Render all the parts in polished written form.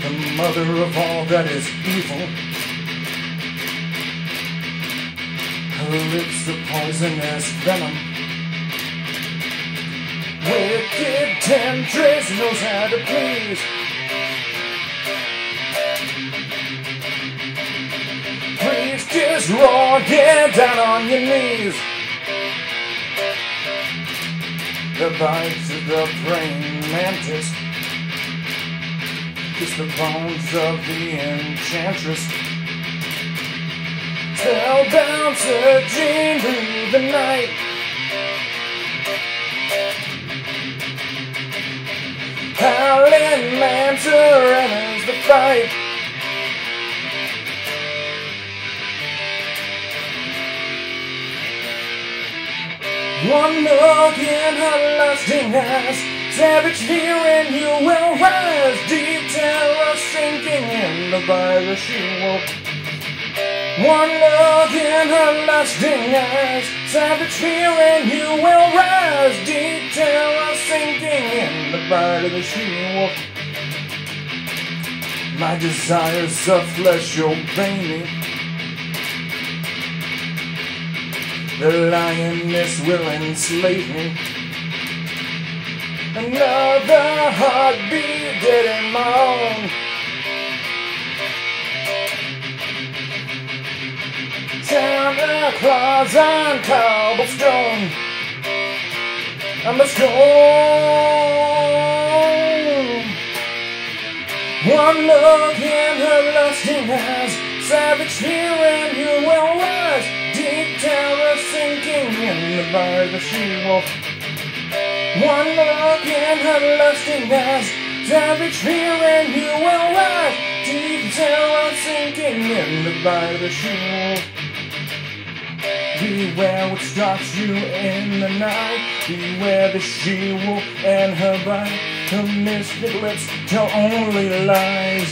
the mother of all that is evil. Her lips are poisonous venom. Wicked temptress knows how to please. Please just roar, get down on your knees. The bites of the praying mantis kiss the bones of the enchantress. Spellbound surging through the night. Howling Mancer enters the fight. One look in her lusting eyes, savage fear and you will rise. Deep terror sinking in the bite of Shewolf. One look in her lusting eyes, savage fear and you will rise. Deep terror sinking in the bite of the Shewolf. My desires of flesh obey me. The lioness will enslave me. Another heartbeat dead in my own. Santa Claus on cobblestone. I must go. One look in her lusting eyes, savage fear and you will rise. Deep terror sinking in the bite of the Shewolf. One look in her lusting eyes, savage fear and you will rise. Deep terror sinking in the bite of the Shewolf. Beware what stalks you in the night. Beware the Shewolf and her bite. Her mystic lips tell only lies.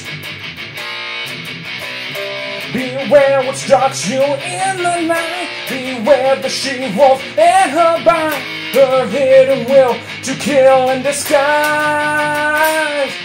Beware what stalks you in the night. Beware the Shewolf and her bite. Her hidden will to kill in disguise.